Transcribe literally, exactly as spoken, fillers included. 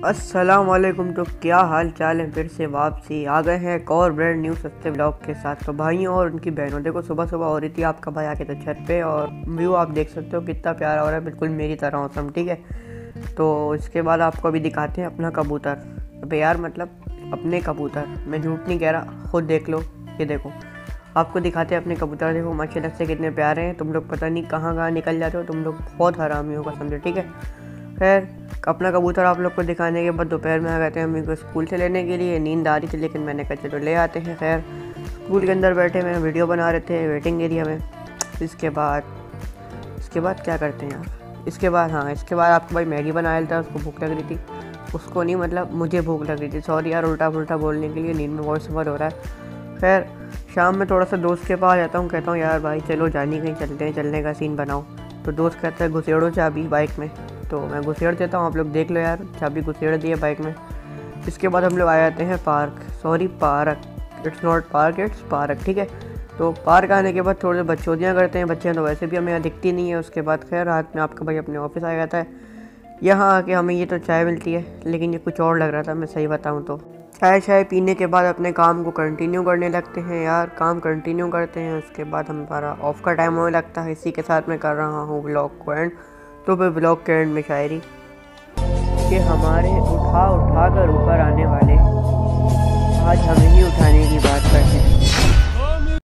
अस्सलाम वालेकुम। तो क्या हाल चाल है, फिर से वापसी आ गए हैं एक और ब्रांड न्यू सस्ते ब्लॉग के साथ। तो भाइयों और उनकी बहनों, देखो सुबह सुबह हो रही थी आपका भाई आके तो छत पे, और व्यू आप देख सकते हो कितना प्यारा हो रहा है, बिल्कुल मेरी तरह मौसम। ठीक है, तो इसके बाद आपको अभी दिखाते हैं अपना कबूतर। अबे यार मतलब अपने कबूतर, मैं झूठ नहीं कह रहा, खुद देख लो। ये देखो, आपको दिखाते हैं अपने कबूतर। देखो माशाल्लाह से कितने प्यारे हैं। तुम लोग पता नहीं कहाँ कहाँ निकल जाते हो, तुम लोग बहुत हरामी हो कसम से। ठीक है, खैर अपना कबूतर आप लोग को दिखाने के बाद दोपहर में आ गए थे मम्मी को स्कूल से लेने के लिए। नींद आ रही थी लेकिन मैंने कहा चलो ले आते हैं। खैर स्कूल के अंदर बैठे में वीडियो बना रहे थे वेटिंग एरिया में। इसके बाद इसके बाद क्या करते हैं यार, इसके बाद हाँ इसके बाद आपको भाई मैगी बना लेता है। उसको भूख लग रही थी, उसको नहीं मतलब मुझे भूख लग रही थी। सॉरी यार, उल्टा पुल्टा बोलने के लिए, नींद में वॉइस ओवर हो रहा है। खैर शाम में थोड़ा सा दोस्त के पास जाता हूँ, कहता हूँ यार भाई चलो जानी कहीं चलते हैं, चलने का सीन बनाओ। तो दोस्त कहता है घुसेड़ो चाबी बाइक में। तो मैं घुसेड़ देता हूँ, आप लोग देख लो यार, चाबी घुसेड़ दी है बाइक में। इसके बाद हम लोग आ जाते हैं park, sorry park, it's not park it's park. ठीक है, तो पार्क आने के बाद थोड़े बच्चोदियाँ करते हैं। बच्चे तो वैसे भी हमें यहाँ दिखती नहीं है। उसके बाद खैर रात में आपका भाई अपने ऑफिस आ जाता है। यहाँ आके हमें ये तो चाय मिलती है, लेकिन ये कुछ और लग रहा था, मैं सही बताऊँ तो। चाय चाय पीने के बाद अपने काम को कंटिन्यू करने लगते हैं यार, काम कंटिन्यू करते हैं। उसके बाद हमारा ऑफ का टाइम होने लगता है। इसी के साथ मैं कर रहा हूँ ब्लॉग को एंड। तो फिर ब्लॉग के एंड में शायरी कि हमारे उठा उठा कर ऊपर आने वाले आज हमें ही उठाने की बात करते हैं।